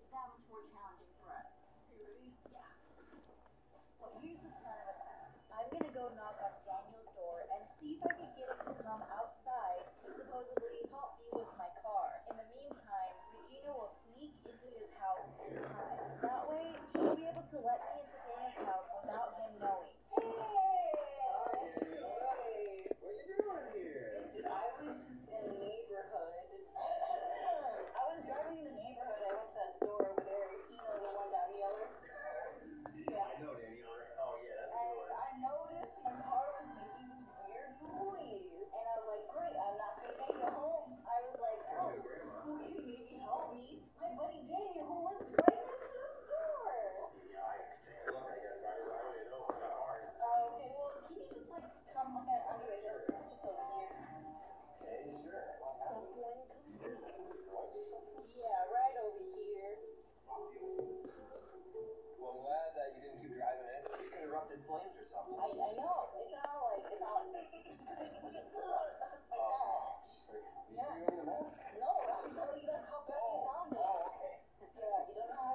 that much more challenging for us. Are you ready? Yeah. So here's the plan of attack. I'm gonna go knock on Daniel's door and see if I can get him to come outside to supposedly help me with my car. In the meantime, Regina will sneak into his house and hide. That way, she'll be able to let me into Daniel's house without him knowing. What you doing here? Dude, I was just in the neighborhood. I was driving in the neighborhood. I went to that store over there. You know, the one down Yeller. Yeah, I know Danny. Oh, yeah, that's a good one. I noticed my car was making this weird noise. And I was like, great, I'm not going to make it home. I was like, oh, who can maybe help me? My buddy Daniel, who lives right next to the store. Yeah, I can take a look, I guess. I don't even know about cars. Okay, well, can you just, like, come look at under the shirt? Just over here. Okay, sure. Step one complete. Yeah, right over here. Well, I'm glad that you didn't keep driving it. You could have erupted flames or something. I know. It's not like. Oh, sorry. Yeah. You wearing the mask? No, I'm telling you that's how bad it sounded. Oh, okay. Yeah, you don't know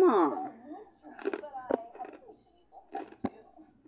But I probably should use those steps too.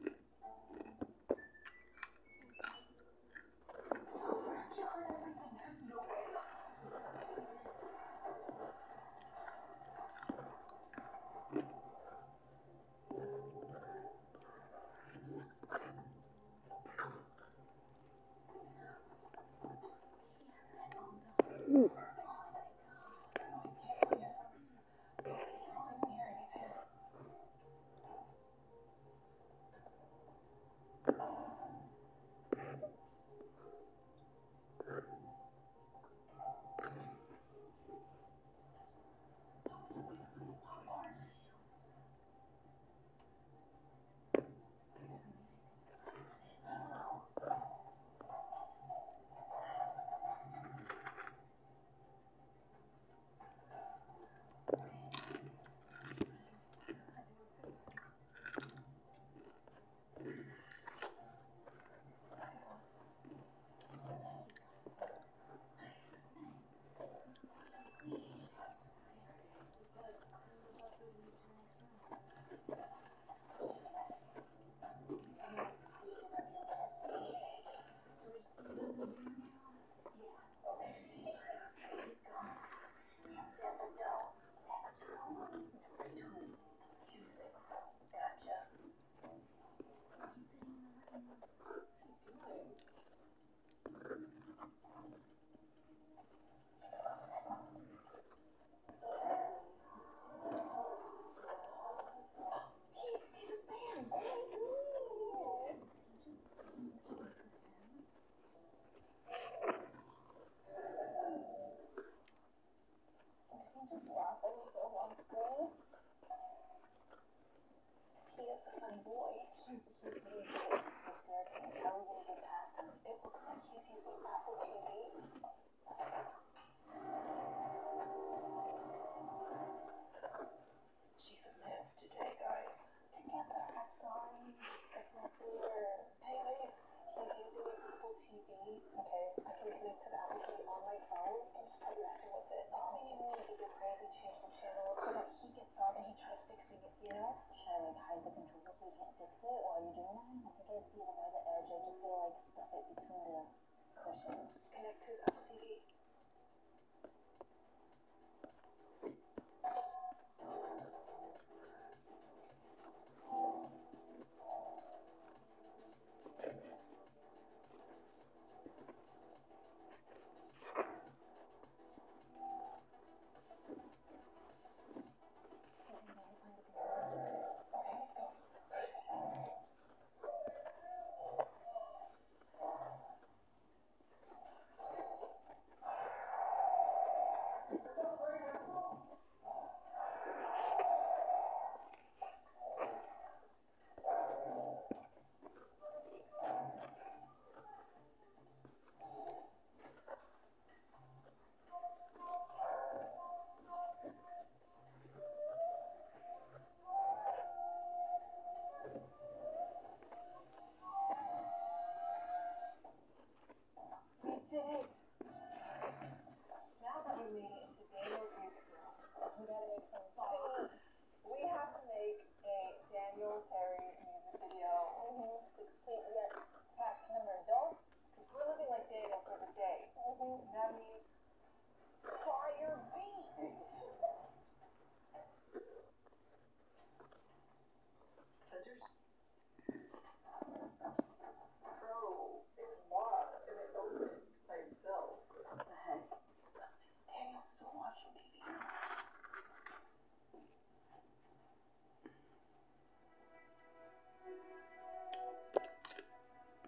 Just laughing so long school. He is a funny boy. He's really good. He's hysterical. How are we gonna get past him? It looks like he's using Apple TV. She's a mess today, guys. Together. I'm sorry. It's my fear. Anyways, he's using an Apple TV. Okay. I can connect to the Apple TV on my phone and just start messing with it. Make his TV go crazy, change the channel so that he gets up and he tries fixing it, you know? Should I like hide the controller so you can't fix it while you're doing that? I think I see it by the edge. I just gotta like stuff it between the cushions. Connect to his Apple TV.